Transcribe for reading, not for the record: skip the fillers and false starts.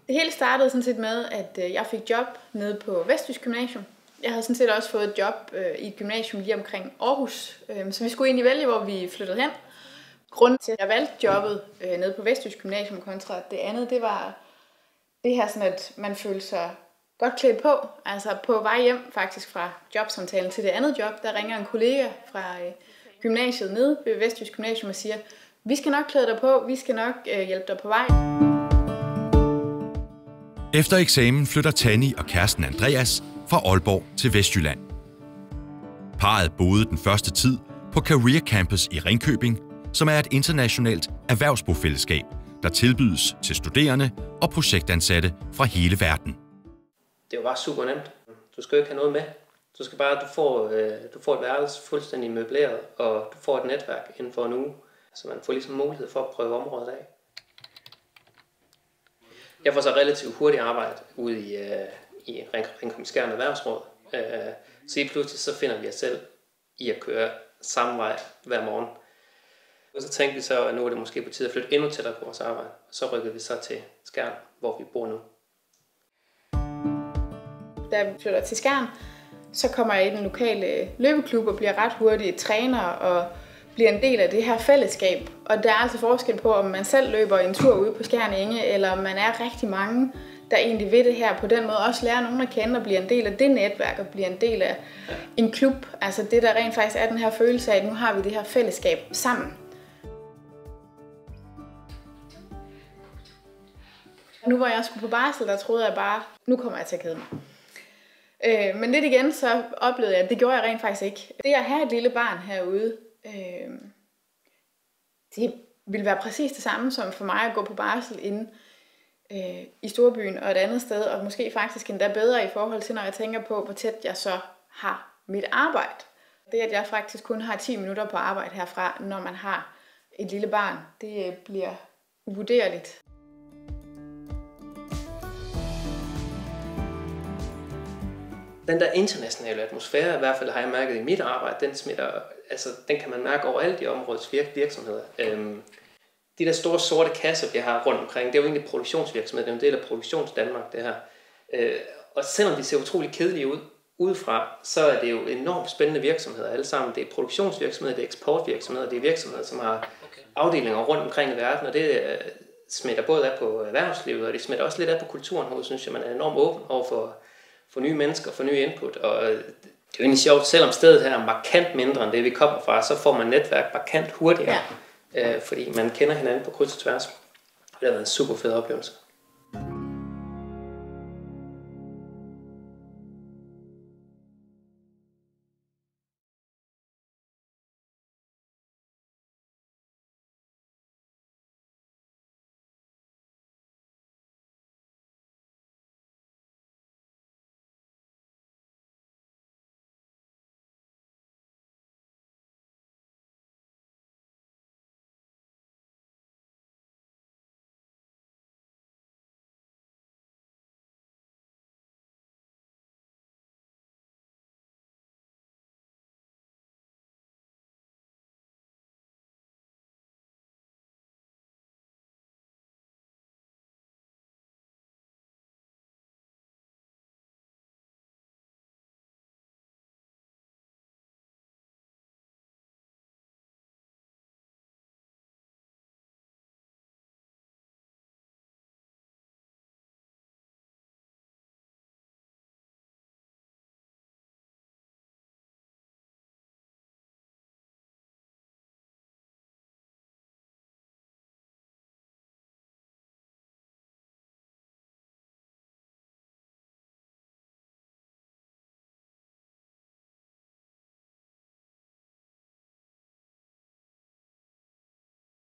Det hele startede sådan set med, at jeg fik job nede på Vestjysk Gymnasium. Jeg havde sådan set også fået et job i et gymnasium lige omkring Aarhus, så vi skulle egentlig vælge, hvor vi flyttede hen. Grunden til, at jeg valgte jobbet nede på Vestjysk Gymnasium kontra det andet, det var det her sådan, at man følte sig godt klædt på. Altså på vej hjem faktisk fra jobsamtalen til det andet job, der ringer en kollega fra gymnasiet nede ved Vestjysk Gymnasium og siger, vi skal nok klæde dig på, vi skal nok hjælpe dig på vej. Efter eksamen flytter Tanni og kæresten Andreas fra Aalborg til Vestjylland. Parret boede den første tid på Career Campus i Ringkøbing, som er et internationalt erhvervsbofællesskab, der tilbydes til studerende og projektansatte fra hele verden. Det var bare super nemt. Du skal jo ikke have noget med. Du skal bare, du får et værelse fuldstændig møbleret, og du får et netværk inden for en uge, så man får ligesom mulighed for at prøve området af. Jeg får så relativt hurtigt arbejde ude i Ringkøbing-Skjern Erhvervsråd. Så pludselig så finder vi os selv i at køre samme vej hver morgen. Og så tænkte vi så, at nu er det måske på tide at flytte endnu tættere på vores arbejde. Og så rykkede vi så til Skjern, hvor vi bor nu. Da vi flytter til Skjern, så kommer jeg i den lokale løbeklub og bliver ret hurtigt træner og bliver en del af det her fællesskab. Og der er altså forskel på, om man selv løber en tur ude på Skjern Enge, eller om man er rigtig mange, der egentlig ved det her. På den måde også lærer nogen at kende og bliver en del af det netværk og bliver en del af en klub. Altså det, der rent faktisk er den her følelse af, at nu har vi det her fællesskab sammen. Nu hvor jeg skulle på barsel, der troede jeg bare, nu kommer jeg til at kede mig. Men lidt igen, så oplevede jeg, at det gjorde jeg rent faktisk ikke. Det at have et lille barn herude, det ville være præcis det samme som for mig at gå på barsel inde i storbyen og et andet sted, og måske faktisk endda bedre i forhold til, når jeg tænker på, hvor tæt jeg så har mit arbejde. Det, at jeg faktisk kun har 10 minutter på arbejde herfra, når man har et lille barn, det bliver uvurderligt. Den der internationale atmosfære, i hvert fald har jeg mærket i mit arbejde, den kan man mærke overalt i områdets virksomheder. De der store sorte kasser, vi har rundt omkring, det er jo egentlig produktionsvirksomhed, det er en del af Produktionsdanmark, det her. Og selvom de ser utrolig kedelige ud udefra, så er det jo enormt spændende virksomheder alle sammen. Det er produktionsvirksomheder, det er eksportvirksomheder, det er virksomheder, som har afdelinger rundt omkring i verden, og det smitter både af på erhvervslivet, og det smitter også lidt af på kulturen, hvor synes jeg, man er enormt åben over for nye mennesker, for nye input, og det er jo egentlig sjovt, selvom stedet her er markant mindre end det, vi kommer fra, så får man netværk markant hurtigere, fordi man kender hinanden på kryds og tværs. Det har været en super fed oplevelse.